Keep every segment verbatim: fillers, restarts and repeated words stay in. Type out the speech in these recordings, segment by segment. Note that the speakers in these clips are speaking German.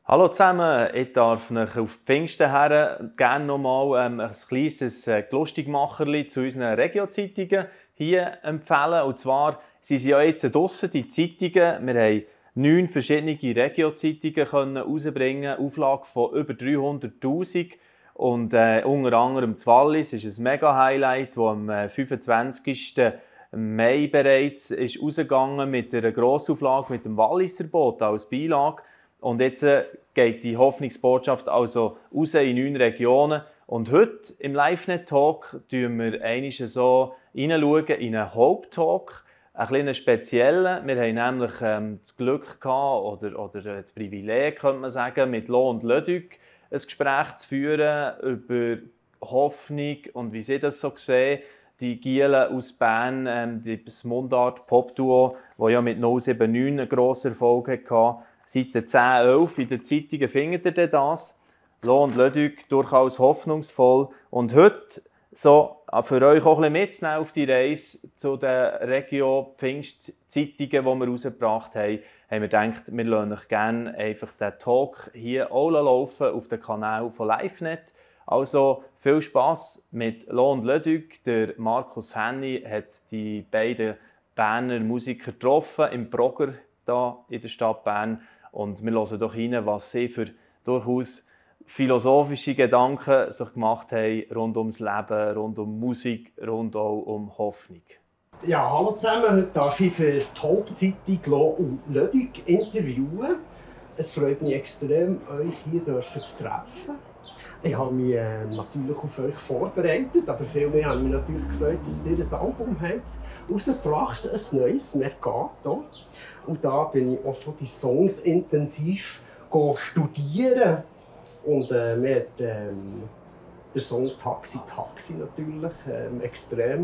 Hallo zusammen, ich darf euch auf die Pfingsten her gerne nochmal ähm, ein kleines äh, Lustigmacherli zu unseren Regio-Zeitungen hier empfehlen. Und zwar sind sie ja jetzt draussen, die Zeitungen. Wir haben neun verschiedene Regio-Zeitungen herausbringen, Auflage von über dreihunderttausend. Und äh, unter anderem das Wallis ist ein Mega-Highlight, das am äh, fünfundzwanzigsten Mai bereits ist rausgegangen mit einer Grossauflage mit dem Walliser Boot als Beilage. Und jetzt äh, geht die Hoffnungsbotschaft also raus in neun Regionen. Und heute im LiveNet-Talk schauen wir einmal so hineinschauen in einen Haupttalk, einen kleinen speziellen. Wir haben nämlich ähm, das Glück gehabt, oder, oder das Privileg, könnte man sagen, mit Lo und Leduc ein Gespräch zu führen über Hoffnung und wie sie das so sehen. Die Gielen aus Bern, ähm, das Mundart-Pop-Duo, das ja mit null sieben neun einen grossen Erfolg hatte. Seite zehn, elf in den Zeitungen findet ihr das. Lo und Leduc durchaus hoffnungsvoll. Und heute, so für euch auch ein bisschen mitzunehmen auf die Reise zu den Regio-Pfingst-Zeitungen, die wir rausgebracht haben, haben wir gedacht, wir lassen euch gerne einfach den Talk hier auch laufen auf dem Kanal von LiveNet. Also viel Spass mit Lo und Leduc. Der Markus Henny hat die beiden Berner Musiker getroffen im Progr hier in der Stadt Bern. Und wir hören doch rein, was sie für durchaus philosophische Gedanken sich gemacht haben rund ums Leben, rund um Musik, rund auch um Hoffnung. Ja, hallo zusammen. Heute darf ich für die Hauptzeitung Lo und Leduc interviewen. Es freut mich extrem, euch hier zu treffen. Ich habe mich äh, natürlich auf euch vorbereitet, aber vielmehr habe ich mich natürlich gefreut, dass ihr ein Album habt rausgebracht, ein neues Mercato. Und da bin ich auch schon die Songs intensiv studieren. Und äh, mir hat ähm, der Song Taxi Taxi natürlich ähm, extrem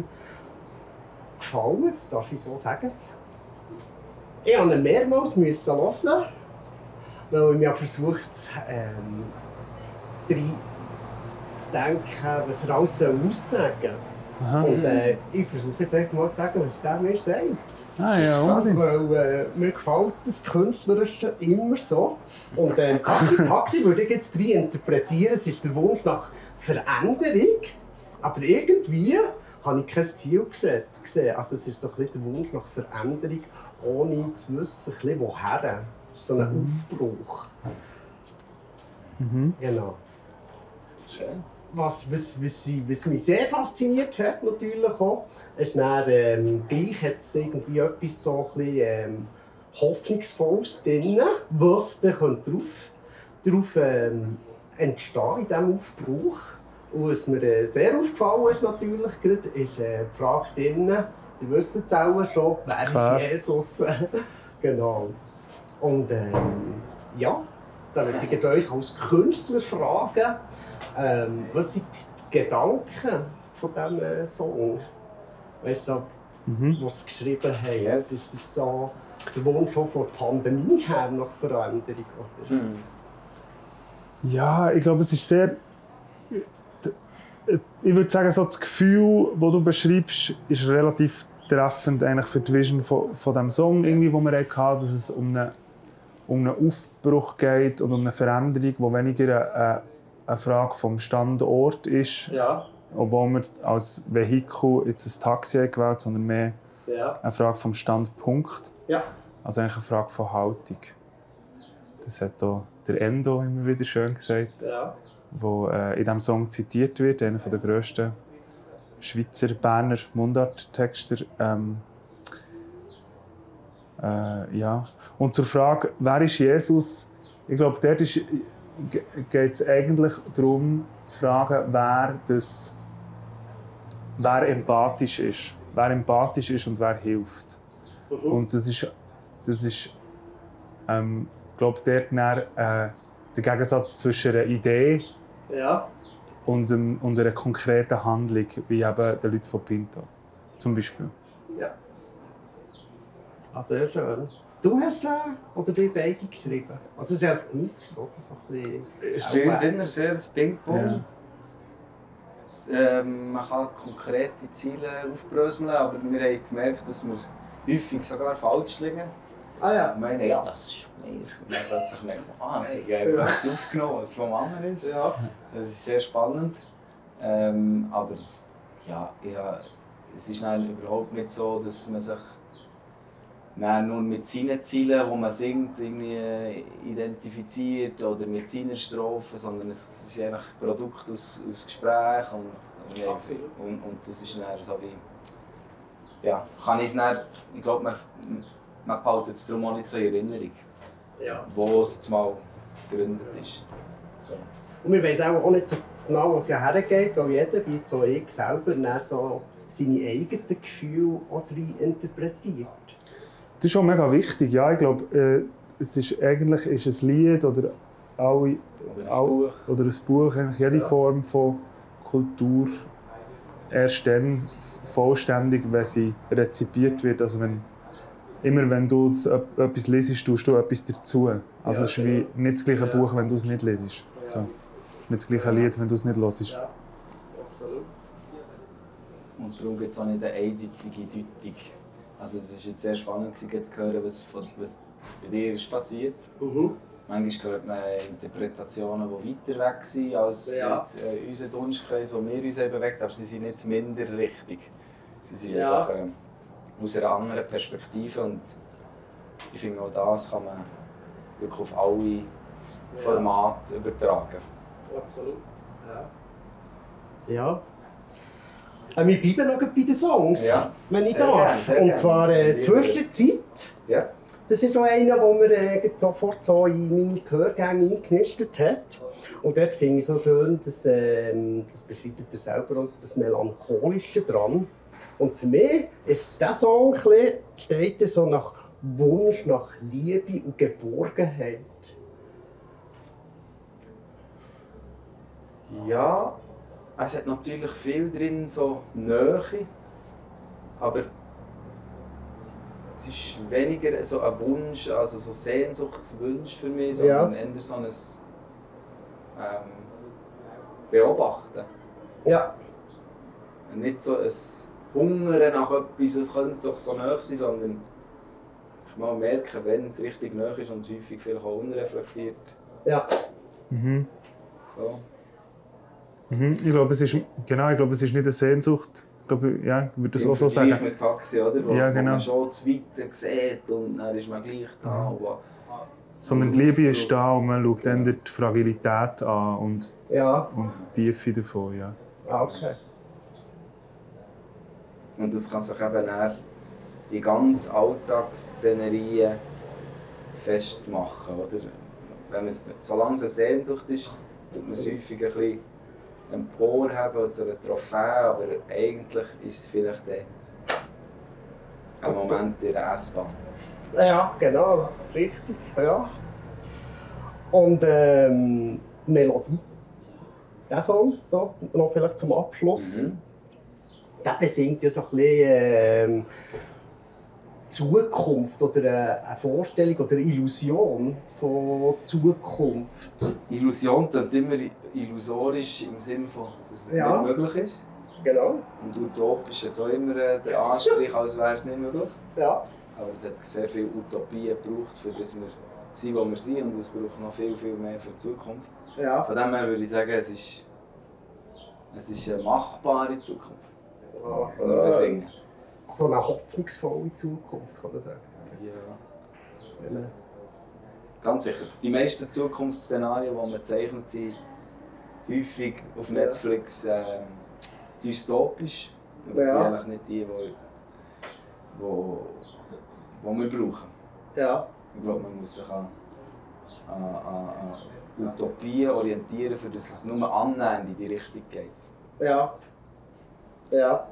gefallen, das darf ich so sagen. Ich musste ihn mehrmals hören, weil ich mir versucht ähm, rein zu denken, was er alles aussagen soll. Und äh, ich versuche jetzt einfach mal zu sagen, was der mir sagt. Ah ja, unbedingt. Weil äh, mir gefällt das Künstlerische immer so. Und äh, Taxi Taxi würde ich jetzt rein interpretieren, es ist der Wunsch nach Veränderung, aber irgendwie habe ich kein Ziel gesehen. Also es ist so ein bisschen der Wunsch nach Veränderung, ohne zu wissen, ein bisschen woher. So ein mhm. Aufbruch. Mhm. Genau. Schön. Was, was, was, was mich sehr fasziniert hat, natürlich auch, ist dann, ähm, gleich hat es irgendwie etwas so ein bisschen, ähm, Hoffnungsvolles drin, was dann darauf, darauf ähm, entstehen in diesem Aufbruch. Und was mir äh, sehr aufgefallen ist, natürlich, gerade, ist äh, die Frage drin, ihr wisst es auch schon, wer Klar. ist Jesus? Genau. Und ähm, ja, da würde ich euch als Künstler fragen, Ähm, was sind die Gedanken von diesem äh, Song? Weißt du, Mhm. wo sie geschrieben haben? Yes. Ist das so der Wunsch schon von der Pandemie her nach Veränderung? Oder? Mhm. Ja, ich glaube, es ist sehr. Ich würde sagen, so das Gefühl, das du beschreibst, ist relativ treffend eigentlich für die Vision von, von diesem Song, irgendwie, den wir hatten, dass es um einen, um einen Aufbruch geht und um eine Veränderung, die weniger eine, eine Frage vom Standort ist, Ja. obwohl wir als Vehikel jetzt ein Taxi gewählt haben, sondern mehr Ja. eine Frage vom Standpunkt. Ja. Also eigentlich eine Frage von Haltung. Das hat auch der Endo immer wieder schön gesagt, Ja. wo äh, in diesem Song zitiert wird, einer der grössten Schweizer Berner Mundart-Texter. Ähm, äh, ja. Und zur Frage, wer ist Jesus? Ich glaube, dort ist geht es eigentlich darum, zu fragen, wer, das, wer empathisch ist. Wer empathisch ist und wer hilft. Mhm. Und das ist, das ist ähm, ich glaube, dort dann, äh, der Gegensatz zwischen einer Idee Ja. und, ähm, und einer konkreten Handlung, wie eben den Leuten von Pinto. Zum Beispiel. Ja. Ah, sehr schön. Du hast den oder die beide geschrieben? Also es ist ja ein Mix, oder? So ein bisschen Es ist für uns immer sehr ein Ping-Pong. Ja. Ähm, man kann konkrete Ziele aufbröseln, aber wir haben gemerkt, dass wir häufig sogar falsch liegen. Ah ja. Ich meine, ja, das ist von mir. Und dann plötzlich merkt man, ah nein, ich habe etwas aufgenommen, was vom anderen ist. Ja. Das ist sehr spannend. Ähm, aber ja, ja, es ist dann überhaupt nicht so, dass man sich dann nur mit seinen Zielen, die man singt, irgendwie identifiziert oder mit seiner Strophe, sondern es ist eigentlich ein Produkt aus, aus Gespräch und, und, und, und das ist dann so wie, ja, kann ich es dann, ich glaube, man, man behaltet es darum auch nicht so in Erinnerung, Ja. wo es jetzt mal gegründet ist. So. Und wir wissen auch nicht so genau, was ja hergeht, weil jeder, wie so ich selber, dann so seine eigenen Gefühle auch rein interpretiert. Das ist schon mega wichtig. Ja, ich glaube, äh, es ist eigentlich ist ein Lied oder, alle, Oder ein all, Buch. oder ein Buch, eigentlich jede Ja. Form von Kultur erst dann vollständig, wenn sie rezipiert wird. Also wenn, immer wenn du etwas liest, tust du etwas dazu. Also Ja, es ist wie nicht das gleiche Ja. Buch, wenn du es nicht liest. So. Nicht das gleiche Lied, wenn du es nicht hörst. Ja, absolut. Und darum gibt es auch nicht eine eindeutige Deutung. Also es war jetzt sehr spannend zu hören, was, von, was bei dir ist passiert. Mhm. Manchmal hört man Interpretationen, die weiter weg sind als Ja. jetzt, äh, unser Dunstkreis, wo wir uns bewegt, aber sie sind nicht minder richtig. Sie sind Ja. einfach äh, aus einer anderen Perspektive und ich finde auch das kann man wirklich auf alle Formate übertragen. Absolut. Ja. Ja. Äh, wir bleiben noch bei den Songs, Ja. wenn ich Sehr darf. gern, sehr Und gern. zwar äh, Lieber. «Zwischenzeit». Ja. Das ist auch einer, der mir äh, sofort so in meine Gehörgänge eingenistet hat. Und dort finde ich so schön, dass, ähm, das beschreibt er selber, also das Melancholische dran. Und für mich ist dieser Song ein bisschen, steht er so nach Wunsch nach Liebe und Geborgenheit. Ja, es hat natürlich viel drin, so Nähe, aber es ist weniger so ein Wunsch, also so Sehnsuchtswunsch für mich, sondern Ja. eher so ein ähm, Beobachten. Ja, Nicht so ein Hungern nach etwas, es könnte doch so nahe sein, sondern ich mal merken, wenn es richtig nahe ist und häufig vielleicht auch unreflektiert. ja, Mhm. So. Mhm. Ich glaube, es ist, genau, ich glaube, es ist nicht eine Sehnsucht. Ich glaube, ja, ich würde das Im auch so Vergleich sagen. mit Taxi, oder? Wo, Ja, wo genau. man schon zu weit sieht und dann ist man gleich da. Mhm. Und Sondern die Liebe ist da und man schaut dann die Fragilität an und, ja. und die Tiefe davon. Ja. Ah, okay. Und das kann sich eben dann in ganz Alltagsszenerien festmachen. Oder? Wenn man es, solange es eine Sehnsucht ist, tut man es häufig ein bisschen emporheben oder so eine Trophäe, aber eigentlich ist es vielleicht ein Moment in der S-Bahn. Ja, genau, richtig, ja. Und ähm, Melodie. Der Song, so, noch vielleicht zum Abschluss. Mhm. Der besingt ja so ein bisschen ähm, Zukunft oder eine, eine Vorstellung oder eine Illusion von Zukunft. Illusion klingt immer illusorisch im Sinne von, dass es Ja. nicht möglich ist. Genau. Und utopisch hat auch immer äh, den Anstrich, als wäre es nicht möglich. Ja. Aber es hat sehr viele Utopien gebraucht, für das wir sind, wo wir sind. Und es braucht noch viel, viel mehr für die Zukunft. Ja. Von dem her würde ich sagen, es ist, es ist eine machbare Zukunft, die wir Äh, besingen. so eine hoffnungsvolle Zukunft, kann man sagen. Ja, Ja. ganz sicher. Die meisten Zukunftsszenarien, die man zeichnet, sind häufig auf Netflix äh, dystopisch. Und das Ja. sind eigentlich nicht die, die, die, die wir brauchen. Ja. Ich glaube, man muss sich an, an, an, an Utopien orientieren, für dass es nur annähernd in die Richtung geht. Ja. Ja.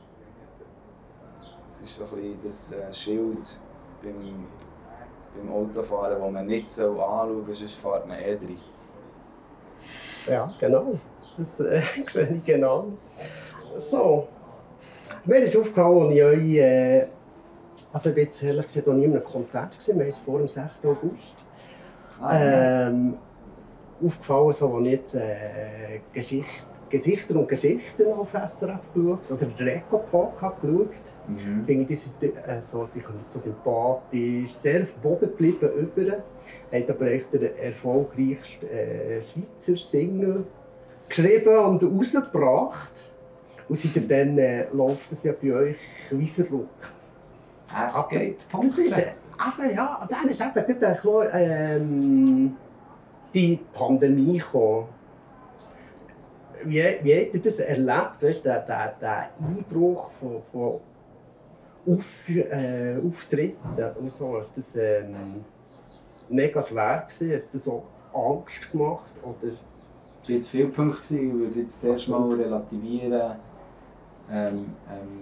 Es ist so ein bisschen das äh, Schild beim, beim Autofahren, das man nicht anschauen soll, sonst fährt man eh rein. Ja, genau. Das äh, sehe ich genau. So. Mir ist aufgefallen, als ich euch, äh, also ich bin jetzt ehrlich gesagt noch nie in einem Konzert gewesen, wir haben es vor dem sechsten August. Ah, nice. Ähm, aufgefallen, so, als ich jetzt äh, Geschichte Gesichter und Geschichten auf S R F geschaut, oder den Reco-Talk geschaut. Mhm. Ich finde, die sind äh, so, die kommen so sympathisch, sehr auf den Boden geblieben über. Hat aber echt den erfolgreichsten äh, Schweizer Single geschrieben und rausgebracht. Und seitdem dann äh, läuft es ja bei euch wie verrückt. Es geht. Das ist, äh, aber ja, dann ist einfach gerade ein bisschen, ähm, die Pandemie gekommen. Wie, wie habt ihr das erlebt, weißt, der, der, der Einbruch von, von Auf, äh, Auftritten und so? Ist das ähm, mega schwer gewesen? Hat das auch Angst gemacht? Oder? Es waren jetzt viele Punkte, ich würde jetzt zuerst mal relativieren, ähm, ähm,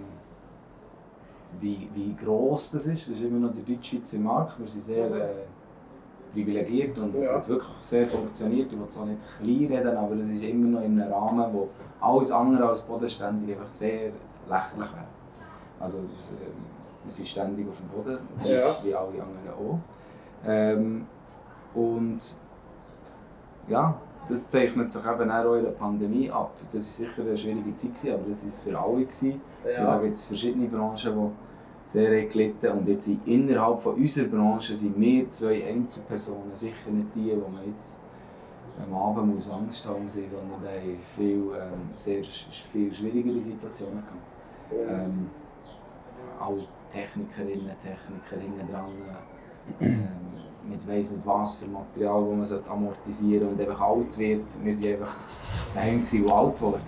wie, wie gross das ist. Das ist immer noch der Deutschschweizer Markt. Wir sind sehr äh, privilegiert und es Ja. hat wirklich sehr funktioniert. Ich will es auch nicht klein reden, aber es ist immer noch in einem Rahmen, wo alles andere als bodenständig einfach sehr lächerlich wäre. Also das, äh, wir sind ständig auf dem Boden, Ja. wie alle anderen auch. Ähm, und ja, das zeichnet sich eben auch in der Pandemie ab. Das war sicher eine schwierige Zeit, aber das war es für alle. Gewesen. Ja. Da gibt es verschiedene Branchen, die sehr gelitten haben. Und jetzt innerhalb von unserer Branche sind wir zwei Einzelpersonen sicher nicht die, die man jetzt am Abend muss Angst haben muss, sondern die haben viel, ähm, sehr, viel schwierigere Situationen gehabt. Ähm, alle Technikerinnen, Techniker hinten dran, ähm, mit weiss nicht was für Material, das man amortisieren sollte und einfach alt wird. Wir waren einfach daheim und alt geworden.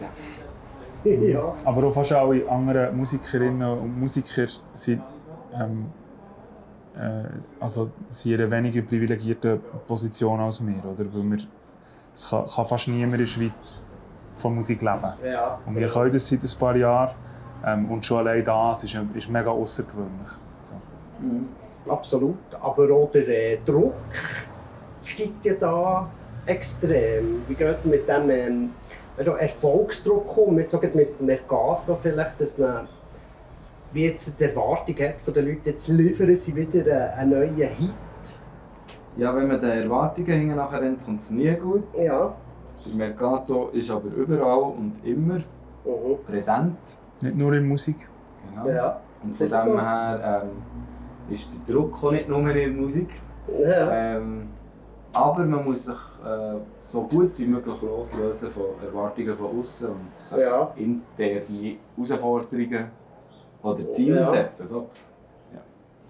Ja. Aber auch fast alle anderen Musikerinnen und Musiker sind, ähm, äh, also sind in einer weniger privilegierten Position als wir. Oder? Weil wir, es kann, kann fast niemand in der Schweiz von Musik leben. Ja. Und wir können das seit ein paar Jahren. Ähm, und schon allein das ist, ist mega außergewöhnlich. So. Mhm. Absolut. Aber auch der äh, Druck steigt ja da extrem. Wie geht man mit dem ähm, also Erfolgsdruck um? Jetzt auch mit Mercato vielleicht, dass man wie jetzt die Erwartung hat von den Leuten, jetzt liefern sie wieder einen neuen Hit. Ja, wenn man den Erwartungen hinten nachher rennt, kommt es nie gut. Ja. Der Mercato ist aber überall und immer Mhm. präsent. Nicht nur in Musik. Genau. Ja. Und von Das ist dem so. her ähm, ist der Druck auch nicht nur in der Musik. Ja. Ähm, aber man muss sich äh, so gut wie möglich loslösen von Erwartungen von außen und sich Ja. interne Herausforderungen oder Ziele Ja. setzen. So. Ja.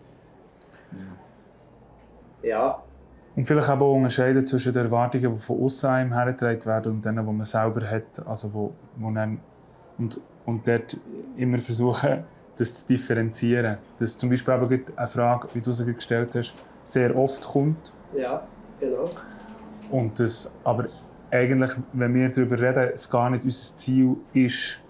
Ja. Ja. Und vielleicht auch unterscheiden zwischen den Erwartungen, die von außen einem hergetragen werden und denen, die man selber hat. Also wo, wo dann, und, und dort immer versuchen, das zu differenzieren. Dass zum Beispiel aber eine Frage, wie du sie gestellt hast, sehr oft kommt. Ja. Genau. Und das aber eigentlich, wenn wir darüber reden, es gar nicht unser Ziel ist,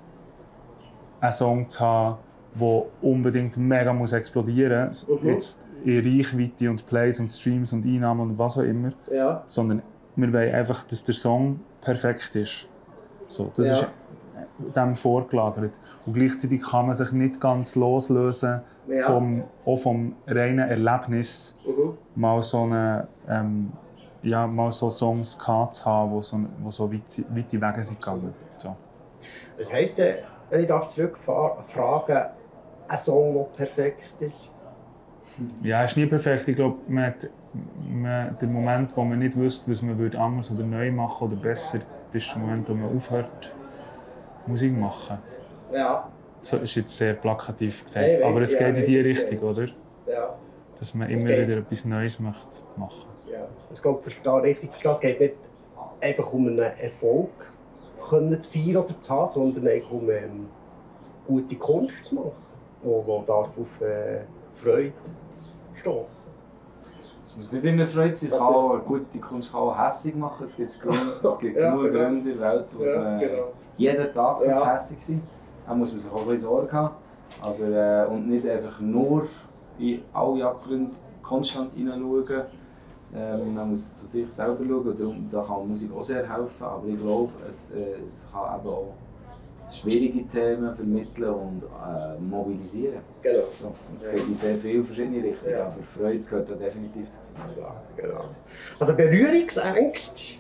einen Song zu haben, der unbedingt mega muss explodieren muss. Mhm. Jetzt in Reichweite und Plays und Streams und Einnahmen und was auch immer. Ja. Sondern wir wollen einfach, dass der Song perfekt ist. So, das Ja. ist dem vorgelagert. Und gleichzeitig kann man sich nicht ganz loslösen Ja. vom, auch vom reinen Erlebnis, Mhm. mal so, eine, ähm, ja, mal so Songs gehabt zu haben, die so, wo so weit, weite Wege sind gegangen. So. Was heisst denn, wenn ich darf zurückfragen, ein Song, der perfekt ist? Ja, es ist nie perfekt. Ich glaube, man hat, man, der Moment, wo man nicht wusste, was man würde anders oder neu machen oder besser, das ist der Moment, wo man aufhört, Musik zu machen. Ja. So ist jetzt sehr plakativ gesagt, Hey, aber es ja, geht in die weiss, Richtung, ja. oder? Ja. Dass man Es immer geht. wieder etwas Neues möchte machen. Ja. Es geht, verstehe, richtig verstehe, es geht nicht einfach um einen Erfolg können zu feiern oder zu haben, sondern eigentlich um ähm, gute Kunst zu machen, die darf auf äh, Freude stoßen. Es muss nicht immer Freude sein, es kann auch eine gute Kunst kann auch hässig machen. Es gibt, Gründe, es gibt Ja, genug genau. Gründe in der Welt, wo Ja, man genau. jeden Tag Ja. hässig sein kann. Da muss man sich auch ein bisschen Sorge haben. Aber, äh, und nicht einfach nur in alle Abgründe konstant hineinschauen. Ähm, man muss zu sich selber schauen. Und darum, da kann Musik auch sehr helfen. Aber ich glaube, es, äh, es kann eben auch schwierige Themen vermitteln und äh, mobilisieren. Genau. So, es Ja. geht in sehr viele verschiedene Richtungen, Ja. aber Freude gehört da definitiv dazu. Ja, genau. Also Berührungsängste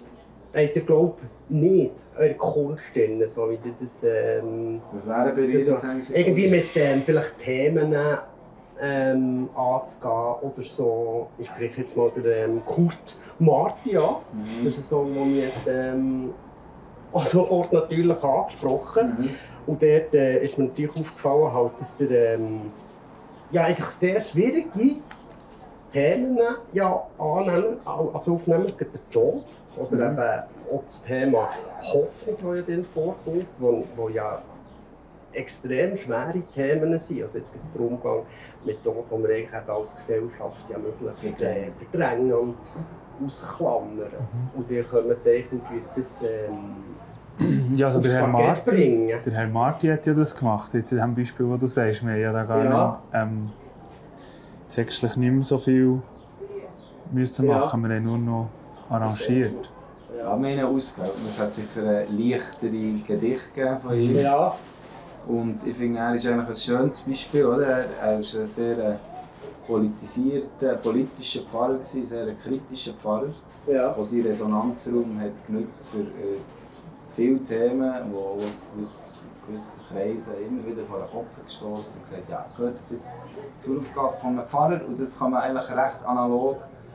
habt ihr, glaube ich, nicht eure Kunst drin, so wie ihr das... Ähm, Was wäre bei dir das eigentlich? irgendwie mit ähm, vielleicht Themen ähm, anzugehen oder so. Ich spreche jetzt mal den ähm, Kurt Marti an. Mhm. Das ist so, der mich ähm, auch sofort natürlich angesprochen. Mhm. Und dort äh, ist mir natürlich aufgefallen, halt, dass der ähm, ja, eigentlich sehr schwierige Themen ja, annehmen, also aufnehmen, der Tod. Oder Mhm. eben auch das Thema Hoffnung, das ja dann vorkommt, wo, wo ja extrem schwere Themen sind. Also jetzt der Umgang mit Tod, den wir eigentlich eben als Gesellschaft ja möglichst äh, verdrängen und ausklammern. Mhm. Und wir können irgendwie das ähm, Ja, also aufs der Herr, Parkett Marti, bringen. der Herr Marti hat ja das gemacht. Jetzt in dem Beispiel, das du sagst, wir haben ja da gar Ja. nicht ähm, textlich nicht mehr so viel müssen Ja. machen. Wir haben nur noch arrangiert. Ja, wir haben ihn ausgewählt. Es hat sicher ein leichtere Gedicht gegeben von ihm. Ja, Und ich finde, er ist eigentlich ein schönes Beispiel. Oder? Er ist ein sehr äh, politisierter, politischer Pfarrer, ein sehr kritischer Pfarrer, ja. der seinen Resonanzraum hat genutzt für äh, viele Themen, die gewisse, gewisse Kreise immer wieder vor den Kopf gestoßen und gesagt, ja, gehört das jetzt zur Aufgabe von einem Pfarrer? Und das kann man eigentlich recht analog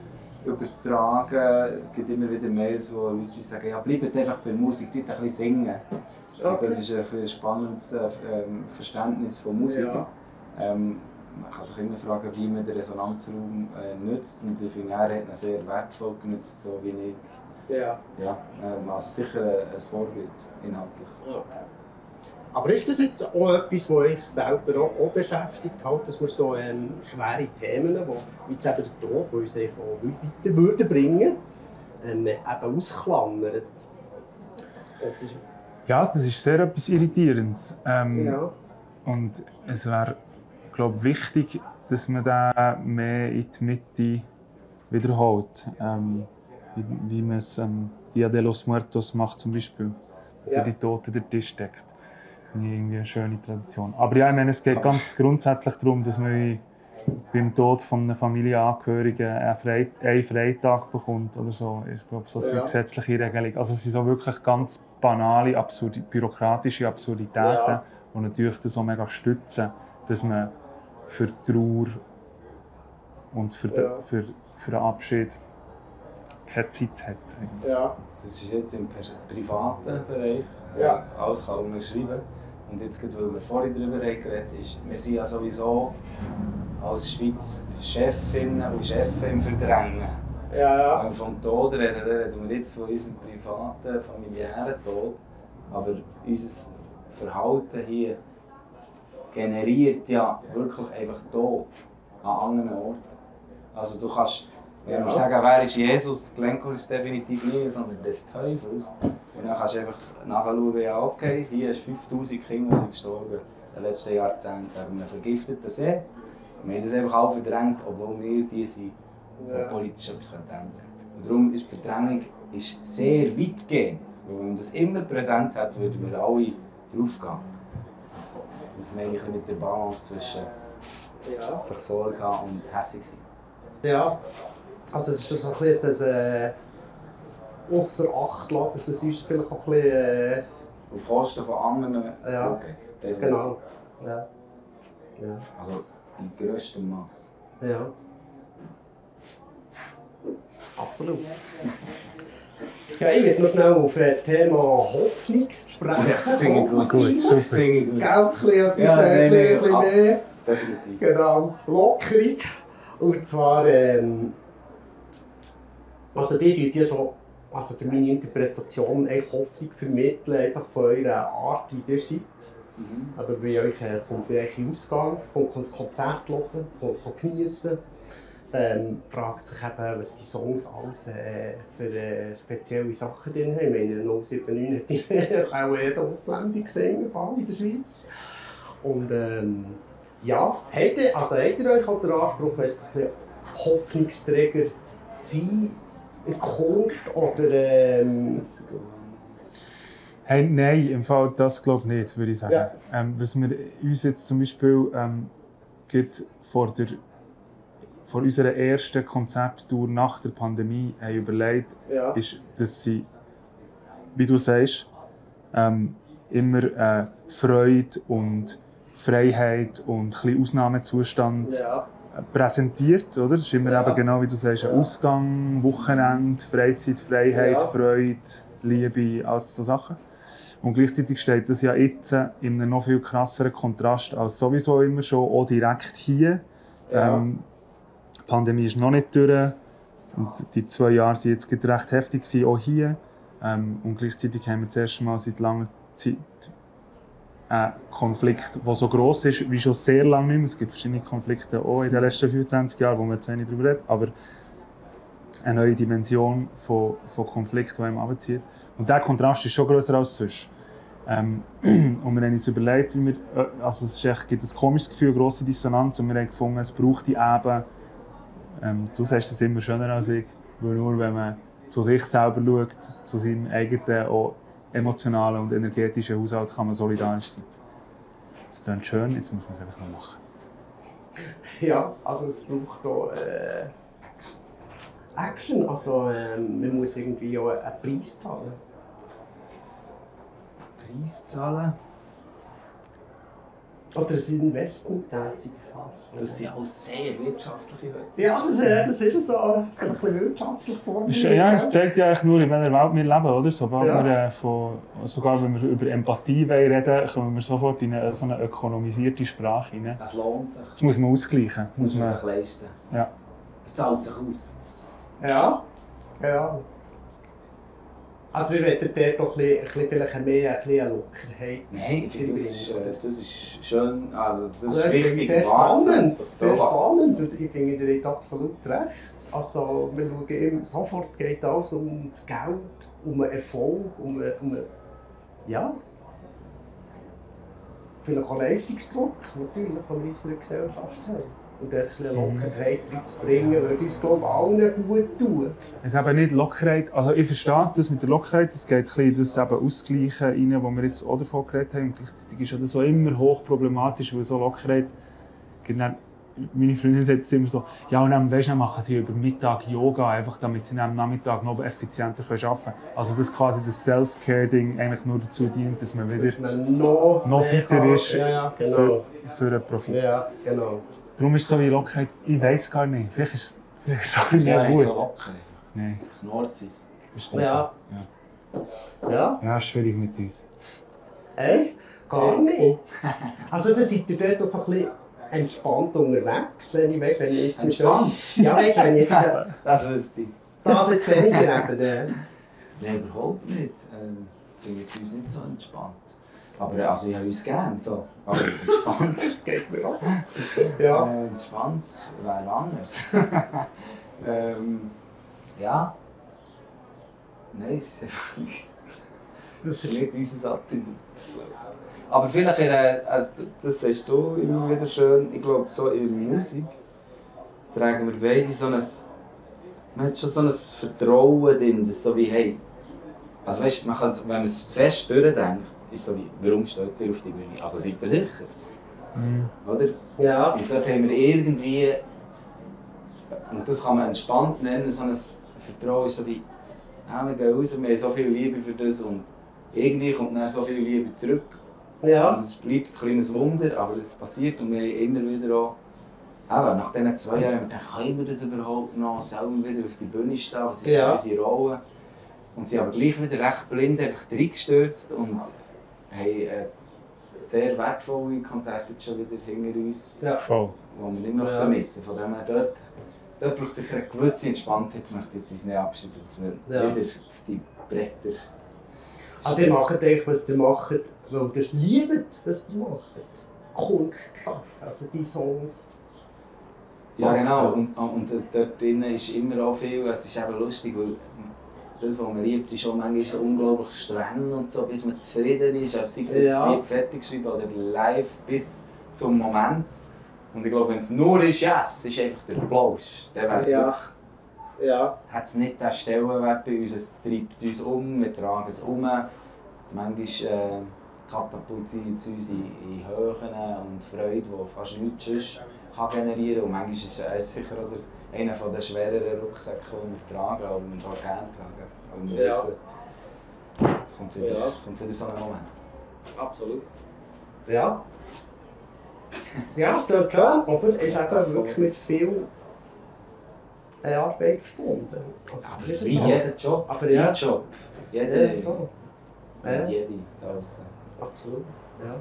übertragen. Es gibt immer wieder Mails, wo Leute sagen, ja, bleibt einfach bei der Musik, tut ein bisschen singen. Und das ist ein, ein spannendes äh, Verständnis von Musik. Ja. Ähm, man kann sich immer fragen, wie man den Resonanzraum äh, nutzt. Und ich finde, er hat ihn sehr wertvoll genutzt, so wie ich. Ja. Ja, ähm, also sicher ein, ein Vorbild inhaltlich. Okay. Aber ist das jetzt auch etwas, das euch selber auch, auch beschäftigt, halt, dass wir so ähm, schwere Themen, wo, wie jetzt eben der Tod, die uns eigentlich auch weiter würden bringen, ähm, eben ausklammern? Oder, Ja, das ist sehr etwas Irritierendes. Ähm, ja. Und es wäre, glaube ich, wichtig, dass man den mehr in die Mitte wiederholt. Ähm, wie, wie man es ähm, Dia de los Muertos macht zum Beispiel. Also Ja. die Toten den Tisch deckt. Finde ich irgendwie eine schöne Tradition. Aber ja, ich meine, es geht ganz grundsätzlich darum, dass man beim Tod von einem Familienangehörigen einen, Freit einen Freitag bekommt oder so. Ich glaube, so die Ja. gesetzliche Regelung. Also es sind so wirklich ganz banale, absurdi bürokratische Absurditäten, Ja. die natürlich das auch mega stützen, dass man für die Trauer und für, Ja. den, für, für den Abschied keine Zeit hat. eigentlich. Ja. Das ist jetzt im privaten Bereich, wo Ja. alles kann unterschreiben. Und jetzt, gerade, weil wir vorhin darüber geredet haben, ist, wir sind ja sowieso als Schweiz Chefinnen und Chefs im Verdrängen. Ja, ja. Wenn wir vom Tod reden, dann reden wir jetzt von unserem privaten, familiären Tod. Aber unser Verhalten hier generiert ja wirklich einfach Tod an anderen Orten. Also du kannst, wenn wir Ja. sagen, wer ist Jesus, Glencoe ist definitiv nicht, sondern des Teufels. Und dann kannst du einfach nachschauen, ja okay, hier ist fünftausend Kinder, die sind gestorben in den letzten Jahrzehnten wegen einem vergifteten See. Und wir haben das einfach alle verdrängt, obwohl wir die sind, die Ja. politisch etwas ändern können. Und darum ist die Verdrängung ist sehr weitgehend. Weil wenn man das immer präsent hat, würden wir alle drauf gehen. Das meine ich mit der Balance zwischen Ja. sich Sorge haben und hässig sein. Ja. Also es ist das so ein bisschen ein äh, ausser Acht lassen, dass es uns vielleicht auch ein bisschen... Äh, Auf Kosten von anderen Ja. geht. Definitiv. genau. Ja. Ja. Also in grösstem Maß. Ja. Absolut. Ja, ich werde noch schnell auf das Thema Hoffnung sprechen. Ja, finde ich gut. Gut, super. Finde ich gut. Gell, ein bisschen etwas, Ja, äh, nein, ein bisschen, nein, ein bisschen mehr. Definitiv. Genau, Lockerung. Und zwar, ähm, also die tut ja schon, also für meine Interpretation, echt Hoffnung vermitteln, einfach von eurer Art, wie ihr seid. Mhm. Aber bei euch äh, kommt bei euch in Ausgang, kommt ein Konzert hören, kommt geniessen. Ähm, fragt sich eben, was die Songs alles äh, für äh, spezielle Sachen drin haben. Ich meine, null sieben neun hat die auch jeder ausländisch gesungen, in der Schweiz. Und ähm, ja, habt ihr, also habt ihr euch auch den Anspruch, weiss, ein bisschen Hoffnungsträger zu sein in der Kunst oder ähm, Hey, nein, im Fall das glaube ich nicht, würde ich sagen. Ja. Ähm, was wir uns jetzt zum Beispiel ähm, gerade vor, der, vor unserer ersten Konzerttour nach der Pandemie haben überlegt, ja, ist, dass sie wie du sagst, ähm, immer äh, Freude und Freiheit und ein bisschen Ausnahmezustand Ja. präsentiert, oder? Das ist immer Ja. eben genau wie du sagst, ein Ja. Ausgang, Wochenende, Freizeit, Freiheit, Ja. Freude, Liebe, alles so Sachen. Und gleichzeitig steht das ja jetzt in einem noch viel krasseren Kontrast als sowieso immer schon, auch direkt hier. Ja. Ähm, die Pandemie ist noch nicht durch und die zwei Jahre waren jetzt gerade recht heftig, gewesen, auch hier. Ähm, und gleichzeitig haben wir das erste Mal seit langer Zeit ein Konflikt, der so gross ist wie schon sehr lange nicht mehr. Es gibt verschiedene Konflikte auch in den letzten fünfundzwanzig Jahren, wo man jetzt wenig darüber redet, aber eine neue Dimension von, von Konflikt, die einem runterzieht. Und dieser Kontrast ist schon grösser als sonst. Ähm, und wir haben uns überlegt, wie wir, also es ist echt, gibt ein komisches Gefühl, eine grosse Dissonanz, und wir haben gefunden, es braucht die eben, ähm, du sagst das immer schöner als ich, weil nur wenn man zu sich selber schaut, zu seinem eigenen auch emotionalen und energetischen Haushalt, kann man solidarisch sein. Das klingt schön, jetzt muss man es einfach noch machen. Ja, also es braucht auch äh, Action, also äh, man muss irgendwie auch einen Preis zahlen. Preis zahlen? Oder ein Investment tätig. Das sind auch sehr wirtschaftliche Leute. Ja, das, äh, das ist so ein bisschen wirtschaftlich formuliert. Ja, es zeigt ja eigentlich nur, in welcher Welt wir leben, oder? Sobald Ja. wir, äh, von, sogar wenn wir über Empathie reden wollen, kommen wir sofort in eine, so eine ökonomisierte Sprache hinein. Es lohnt sich. Das muss man ausgleichen. Das muss man man, sich leisten. ja. Es zahlt sich aus. Ja, ja. Also wir wollen dort doch ein bisschen, ein bisschen, vielleicht mehr ein bisschen Lockerheit. Nein, ich finde, das ist, äh, das ist schön. Also, das Also ist ich finde wichtig. es sehr und wahnsinnig, spannend, das zu sehr beobachten. spannend und ich finde, ihr habt absolut recht. Also wir schauen immer, sofort geht alles um das Geld, um den Erfolg, um, um ja, vielleicht auch Leistungsdruck, natürlich, den wir in unserer Gesellschaft haben. Und dort ein bisschen Lockerheit reinzubringen, würde uns glaube ich allen gut tun. Es ist eben nicht Lockerheit, also ich verstehe das mit der Lockerheit, es geht ein bisschen das eben Ausgleichen rein, wo wir jetzt auch davon geredet haben. Und gleichzeitig ist ja das auch immer hochproblematisch, weil so Lockerheit, genau, meine Freundin sagt es immer so, ja und dann, weißt, dann machen sie über Mittag Yoga, einfach damit sie am Nachmittag noch effizienter arbeiten können. Also dass quasi das Self-Care-Ding eigentlich nur dazu dient, dass man wieder Dass man noch, noch mehr fitter kann. ist Ja, ja, für, genau. für einen Profit. Ja, genau. Darum ist es so wie Lockerheit, ich weiß gar nicht, vielleicht ist es, vielleicht ist es auch nicht Ja, mehr nicht so gut. locker. Nein, Es knurrt es. verstehe. Ja. Ja. Ja. Ja, ist schwierig mit uns. Hey, gar nicht. Also dann seid ihr dort auch so ein bisschen entspannt unterwegs, wenn ich weiss, wenn ich jetzt Entspannt? Ja, weißt, wenn ich diese, Das wüsste ich. das jetzt weniger eben. Äh, Nein, überhaupt nicht. Ähm, Ich finde es uns nicht so entspannt. Aber äh, also ich habe uns gerne so. Aber entspannt. geht mir auch so. Ja. Äh, entspannt wäre anders. ähm, ja. Nein, es ist einfach nicht. Das Das ist nicht unser Attribut. Aber vielleicht, in einer, also das sagst du immer wieder schön, ich glaube, so in der Musik tragen wir beide so ein, man hat schon so ein Vertrauen drin, dass so wie, hey, also weißt, man kann, wenn man es zu fest durchdenkt, ist so wie, warum steht ihr auf die Bühne? Also seid ihr sicher, Mhm. oder? Ja. Und dort haben wir irgendwie, und das kann man entspannt nennen, so ein Vertrauen ist so wie, ja, wir gehen raus, wir haben so viel Liebe für das und irgendwie kommt dann so viel Liebe zurück. Ja. Also es bleibt ein kleines Wunder, aber es passiert und wir haben immer wieder auch, eben, nach diesen zwei Jahren haben wir gedacht, können wir das überhaupt noch, sollen wir wieder auf die Bühne stehen, was ist Ja. unsere Rolle? Und sie haben aber gleich wieder recht blind einfach reingestürzt und haben äh, sehr wertvolle Konzerte jetzt schon wieder hinter uns, Ja. Voll. die wir nicht mehr Ja. missen. Von dem her, dort, dort braucht es sicher eine gewisse Entspanntheit, ich möchte jetzt uns nicht abschreiben, dass wir Ja. wieder auf die Bretter Also ihr macht eigentlich, was ihr macht, weil ihr es liebt, was ihr macht. Kunst schaffen, also die Songs. Ja genau, und, und das, dort drinnen ist immer auch viel, es ist eben lustig, weil das, was man liebt, ist auch manchmal unglaublich streng und so, bis man zufrieden ist, also sei es jetzt Ja. das Lied fertig geschrieben oder live bis zum Moment. Und ich glaube, wenn es nur ist, yes, es ist einfach der Applaus, dann wäre es Ja. wirklich, Ja. hat es nicht den Stellenwert bei uns, es treibt uns um, wir tragen es um. Manchmal äh, katapultiert es uns in, in Höhen und Freude, die fast nichts sonst kann generieren kann. Und manchmal ist es sicher auch der, einer der schwereren Rucksäcke, die wir tragen, aber wir auch gerne tragen. Und wir Ja. wissen, Es kommt wieder, Ja. es kommt wieder so ein Moment. Absolut. Ja. Ja, es klingt schön, aber es ist eben wirklich mit viel äh, Arbeit verbunden. Also, das ist Wie so. jeder Job, Aber dein ja. Job. Jeder Ja, voll. und Ja. jede da draussen. Absolut, ja.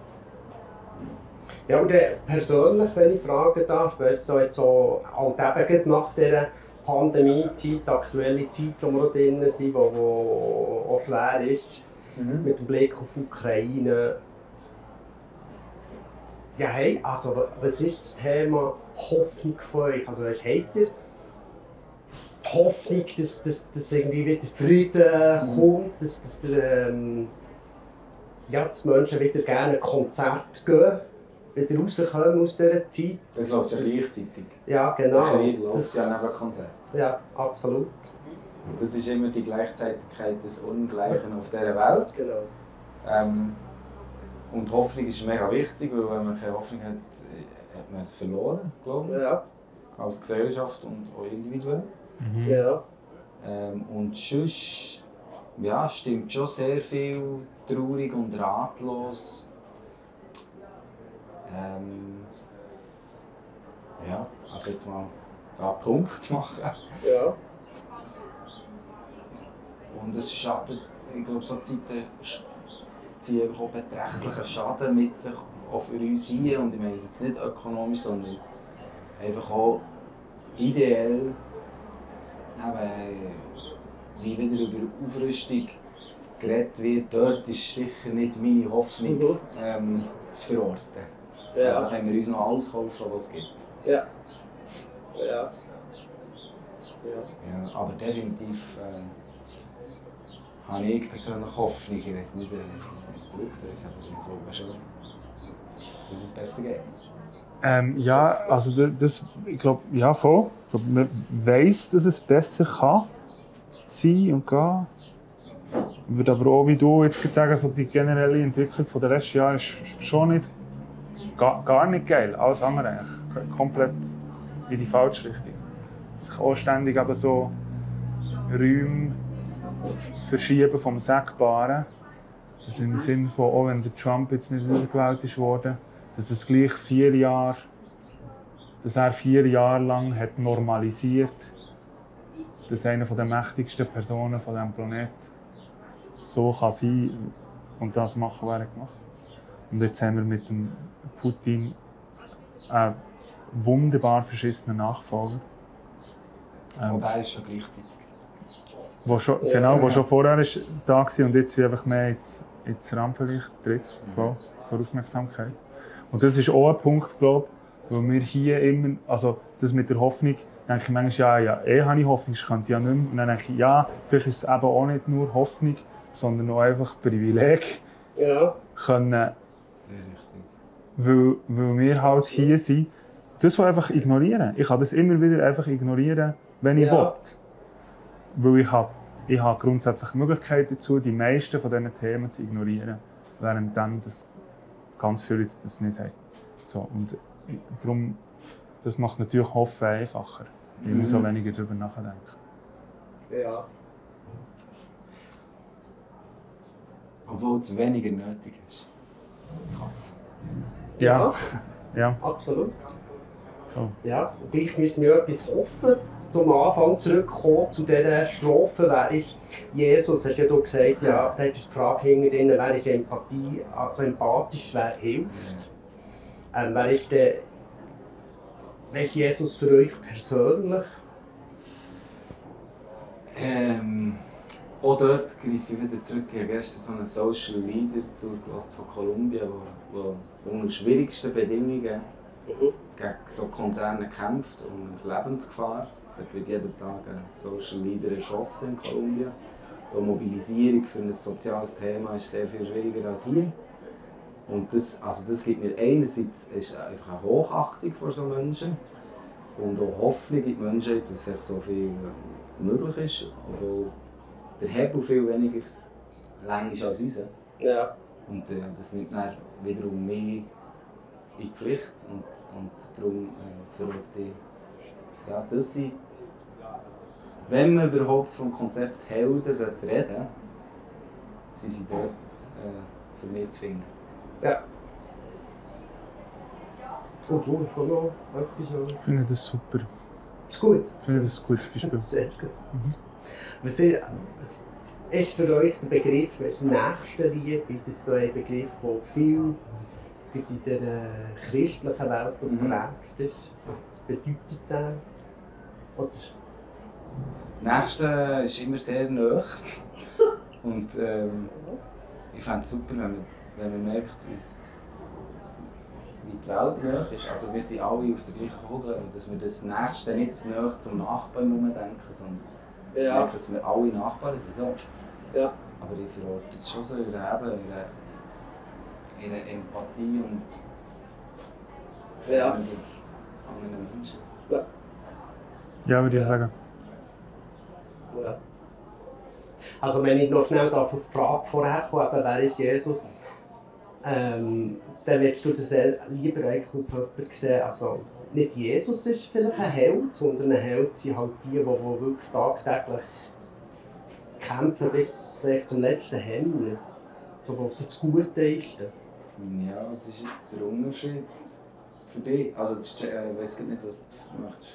Ja, und dann persönlich, wenn ich fragen darf, weißt du, so jetzt so, halt eben nach dieser Pandemie-Zeit, die aktuelle Zeit, wo wir auch drin sind, die auch schwer ist, Mhm. mit dem Blick auf die Ukraine. Ja, hey, also was ist das Thema Hoffnung von euch? Also habt ihr die Hoffnung, dass, dass, dass irgendwie wieder Frieden Mhm. kommt, dass, dass, der, ähm, ja, dass Menschen wieder gerne ein Konzert gehen, wieder rauskommen aus dieser Zeit? Das läuft ja gleichzeitig. Ja, genau. Der Krieg läuft Das- ja neben Konzert. Ja, absolut. Das ist immer die Gleichzeitigkeit des Ungleichen auf dieser Welt. Genau. Ähm, und Hoffnung ist mega wichtig, weil wenn man keine Hoffnung hat, hat man es verloren, glaube ich. Ja, Als Gesellschaft und auch individuell. Mhm. ja. Ähm, und sonst ja, stimmt schon sehr viel traurig und ratlos. Ähm, ja, also jetzt mal da einen Punkt machen. Ja. Und es schadet, ich glaube, so Zeiten sch- ziehen einfach auch beträchtlichen Schaden mit sich, auch für uns hier. Und ich meine es jetzt nicht ökonomisch, sondern einfach auch ideell, eben, wie wieder über Aufrüstung geredet wird. Dort ist sicher nicht meine Hoffnung Mhm. ähm, zu verorten. Also da Ja. können wir uns noch alles kaufen, was es gibt. Ja. Ja. Ja. Ja, aber definitiv äh, habe ich persönlich Hoffnung. Ich weiß nicht, äh, wie es du siehst, aber ich glaube schon, dass es besser geht. Ähm, ja, also da- das, ich glaube, ja voll. Ich glaube, man weiss, dass es besser kann sein und gehen. Ich würde aber auch, wie du jetzt gerade sagen, so die generelle Entwicklung der letzten Jahre ist schon nicht, gar, gar nicht geil. Alles andere eigentlich. K- Komplett in die falsche Richtung. Sich auch ständig eben so Räume verschieben vom Sagbaren. Das im Sinne von, auch wenn der Trump jetzt nicht wiedergewählt ist worden, dass es gleich vier Jahre, dass er vier Jahre lang hat normalisiert, dass eine der mächtigsten Personen von diesem Planeten so kann sein und das machen, was er gemacht hat. Und jetzt haben wir mit dem Putin einen wunderbar verschissenen Nachfolger. Und Ähm, der war schon gleichzeitig. wo schon, Ja. genau, wo schon vorher ist da war und jetzt wie einfach mehr ins, ins Rampenlicht tritt von, von Aufmerksamkeit. Und das ist auch ein Punkt, glaube ich, weil wir hier immer, also das mit der Hoffnung, denke ich manchmal, ja, ja, eh habe ich Hoffnung, ich könnte ja nicht mehr. Und dann denke ich, ja, vielleicht ist es eben auch nicht nur Hoffnung, sondern auch einfach Privileg, Ja. können, Sehr richtig. weil, weil wir halt hier sind, das will einfach ignorieren. Ich kann das immer wieder einfach ignorieren, wenn ich Ja. will. Weil ich habe, ich habe grundsätzlich die Möglichkeit dazu, die meisten von diesen Themen zu ignorieren, während dann das ganz viele das nicht haben. So, und ich- darum, das macht natürlich Hoffen einfacher, weil man so Mhm. weniger darüber nachdenkt. Ja. Obwohl es weniger nötig ist. Zu hoffen. Ja, ja, Absolut. so. Ja, und gleich müssen wir etwas hoffen. Zum Anfang zurückkommen zu dieser Strophe, wer ist Jesus? Hast ja du gesagt, ja, da ist die Frage hinter drin, wer ist Empathie, also empathisch, wer hilft. Ähm, wer ist der, wer ist Jesus für euch persönlich? Ähm, auch dort greife ich wieder zurück. Ich habe gestern so einen Social Leader zugelassen von Kolumbien, der unter schwierigsten Bedingungen gegen so Konzerne kämpft, unter Lebensgefahr. Dort wird jeden Tag ein Social Leader erschossen in Kolumbien. So Mobilisierung für ein soziales Thema ist sehr viel schwieriger als hier. Und das, also das gibt mir einerseits ist einfach eine Hochachtung vor so Menschen und auch Hoffnung in die Menschheit, weil es echt so viel äh, möglich ist, obwohl der Hebel viel weniger lang ist als unser. Ja. Und äh, das nimmt dann wiederum mehr in die Pflicht und, und darum äh, verrate ich, ja, dass sie, wenn man überhaupt vom Konzept Helden reden sollte, sind sie dort äh, für mich zu finden. Ja. Und du hast schon noch etwas? Ich finde das super. Ist gut. Ich finde das ein gutes Beispiel. Sehr gut. Mhm. Was ist, was ist für euch der Begriff Nächstenliebe? Das ist so ein Begriff, der viel in der christlichen Welt geprägt ist. Was bedeutet der? Oder? Nächste ist immer sehr nah. Und ähm, ich fände es super, wenn man, wenn man merkt, wie, wie die Welt nah ist. Also wir sind alle auf der gleichen Kugel und dass wir das Nächste nicht zu nah zum Nachbarn denken, sondern Ja. merken, dass wir alle Nachbarn sind. So. Ja. Aber ich verorte das schon so in einer, Eben, in einer, in einer Empathie und Ja. anderen Menschen. Ja, würde ich sagen. Ja. Also wenn ich noch schnell auf die Frage vorher komme, wer ist Jesus, ähm, dann würdest du das lieber eigentlich auf jemanden sehen, also nicht Jesus ist vielleicht ein Held, sondern ein Held sind halt die, die, die wirklich tagtäglich kämpfen bis zum letzten Hemd, so was für das Gute ist. Ja, was ist jetzt der Unterschied für dich? Also das ist, äh, ich weiss nicht, was du möchtest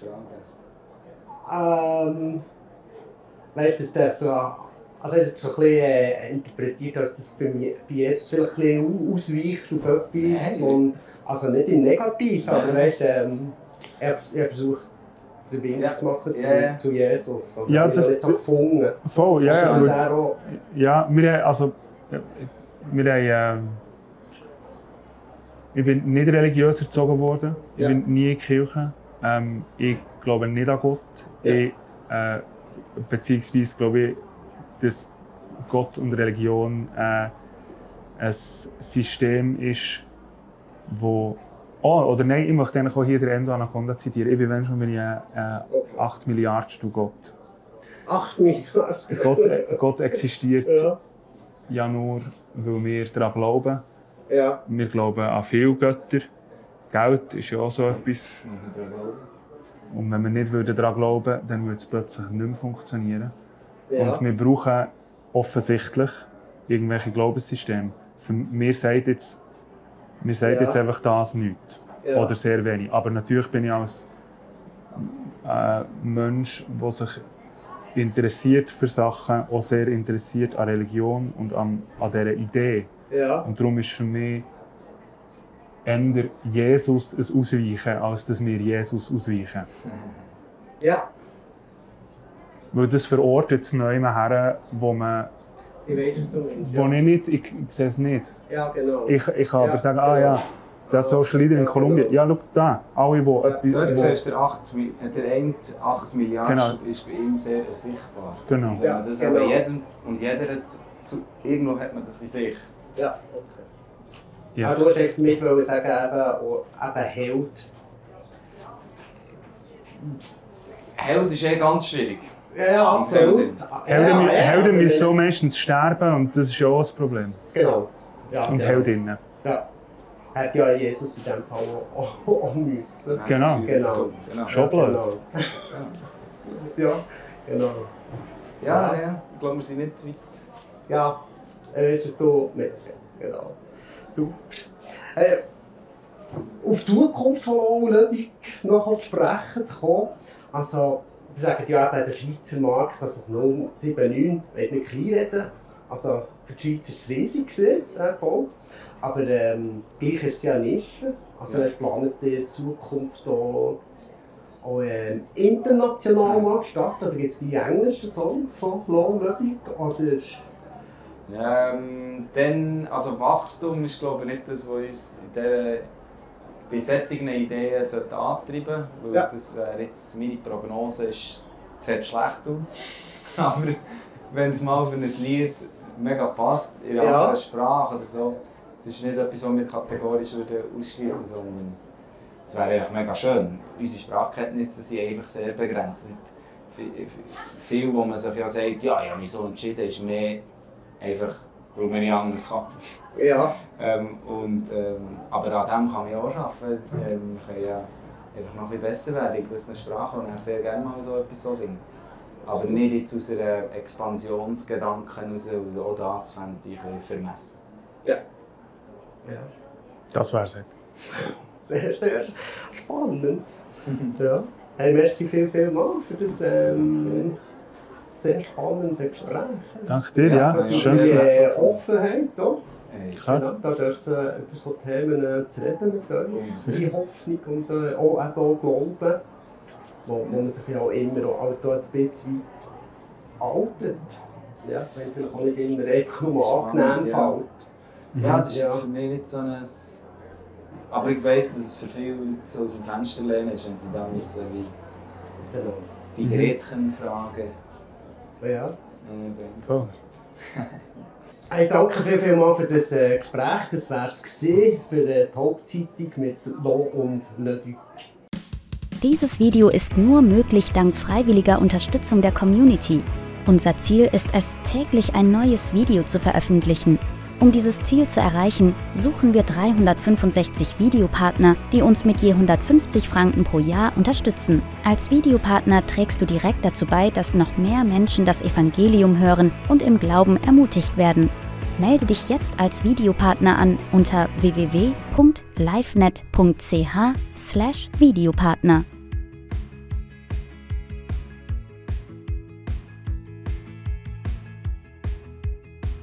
fragen. Ähm, weißt du, dass der so, also ich habe es so ein bisschen äh, interpretiert, dass das bei, mir, bei Jesus vielleicht ein bisschen ausweicht auf etwas. Nein. Und, also nicht im Negativen, aber Nein. weißt, ähm, er, er versucht, Verbindung Ja. zu machen zu, Ja, ja. zu Jesus. Und Ja, ich das- habe nicht so gefunden. Voll, ja, ja. das aber- er auch, Ja, wir haben, also, ja, wir haben, äh, ich bin nicht religiös erzogen worden, ich Ja. bin nie in die Kirche, ähm, ich glaube nicht an Gott, Ja. ich, äh, beziehungsweise glaube ich, dass Gott und Religion äh, ein System ist, wo... Oh, oder nein, ich möchte eigentlich auch hier den Endo Anaconda zitieren. Ich bin, wenn schon, bin ich ein äh, acht Milliardstel Gott. acht Milliarden. Gott, Gott existiert Ja. ja nur, weil wir daran glauben. Ja. Wir glauben an viele Götter. Geld ist ja auch so etwas. Und wenn wir nicht daran glauben würden, dann würde es plötzlich nicht mehr funktionieren. Ja. Und wir brauchen offensichtlich irgendwelche Glaubenssysteme. Für mir sagt jetzt, mir sagt Ja. jetzt einfach das nichts. Ja. Oder sehr wenig. Aber natürlich bin ich als äh, Mensch, der sich interessiert für Sachen, auch sehr interessiert an Religion und an, an dieser Idee. Ja. Und darum ist für mich eher Jesus ein Ausweichen, als dass wir Jesus ausweichen. Ja. Weil das verortet es neu her, wo man, Ich weiß es, du meinst. wo Ja. ich nicht, ich, ich sehe es nicht. Ja, genau. Ich, ich kann Ja, aber sagen, ah genau. ja, das Social Leader in Ja, Kolumbien. genau. Ja, schau da, alle, die Ja, etwas... Dort wo- siehst du, der, acht, Mi- der eine acht Milliarden Genau. ist bei ihm sehr sichtbar. Genau. Und wenn Ja, man das genau. aber jedem und jeder zu, zu, irgendwo hat man das in sich. Ja, okay. Yes. Aber du wolltest mit wollen sagen, eben, oh, eben Held. Held ist eh ganz schwierig. Ja, ja, Und absolut. Heldin. Helden, ja, ja, Helden also müssen so wenn- meistens sterben und das ist ja auch das Problem. Genau. Ja, Und ja. Heldinnen. Ja. Hat ja Jesus in dem Fall auch, auch, auch müssen. Genau. Genau. genau. Schon blöd. Genau. Ja, genau. Ja, ja, ich glaube, wir sind nicht weit. Ja, er ist es du mit. Genau. Super. Äh, auf die Zukunft von Lohn noch zu sprechen zu kommen. Also, die sagen ja eben, der Schweizer Markt, also das null sieben neun, ich will nicht kleinreden. Also, für die Schweiz war es riesig, gewesen, der Erfolg. Aber ähm, gleich ist es ja nicht. Also, Ja. er plant in Zukunft auch, auch ähm, international mal starten. Also, gibt es die englischen Song von Lohn oder? Ähm, dann, also Wachstum ist glaube ich nicht das, was uns in dieser, bei solchen Ideen sollte antreiben sollte. Weil Ja. das wäre jetzt, meine Prognose ist, sieht schlecht aus. Aber wenn es mal für ein Lied mega passt, in einer Ja. anderen Sprache oder so, das ist nicht etwas, was wir kategorisch würden ausschließen, sondern es wäre einfach mega schön. Unsere Sprachkenntnisse sind einfach sehr begrenzt. Es ist viel- Viel, wo man sich ja sagt, ja, ich habe mich so entschieden, ist mehr einfach, weil man nicht anders kann. Ja. Ähm, und, ähm, aber an dem kann man ja auch arbeiten. Ähm, wir können ja einfach noch ein bisschen besser werden in gewissen Sprachen und dann sehr gerne mal so etwas so singen. Aber nicht jetzt aus einem Expansionsgedanken heraus, weil auch das fände ich vermessen. Ja. Ja. Das wäre es. Sehr, sehr spannend. Ja. Hey, merci viel, viel mal für das ähm, sehr spannende Gespräch. Danke dir, ja. Ja, Schön Die gesagt. äh, Offenheit hier. Äh, Klar. Genau, da dürfen über so Themen äh, zu reden mit euch. Mhm. Die Hoffnung und äh, auch, eben auch Glauben, wo, wo man sich ja auch immer auch halt auch ein bisschen weit altert. Ja, wenn vielleicht auch nicht immer einfach nur angenehm Spannend, ja. fällt. Ja, das ist Ja. jetzt für mich nicht so ein... Aber ich weiss, dass es für viele Leute so aus dem Fenster lehnen ist, wenn sie da müssen, wie Genau. die Mhm. Gretchenfrage. Ja. Äh, Voll. Hey, danke viel, viel mal für das äh, Gespräch. Das wäre es gewesen für äh, die Hauptzeitung mit Lo und Leduc. Dieses Video ist nur möglich dank freiwilliger Unterstützung der Community. Unser Ziel ist es, täglich ein neues Video zu veröffentlichen. Um dieses Ziel zu erreichen, suchen wir dreihundertfünfundsechzig Videopartner, die uns mit je hundertfünfzig Franken pro Jahr unterstützen. Als Videopartner trägst du direkt dazu bei, dass noch mehr Menschen das Evangelium hören und im Glauben ermutigt werden. Melde dich jetzt als Videopartner an unter w w w punkt livenet punkt c h slash Videopartner.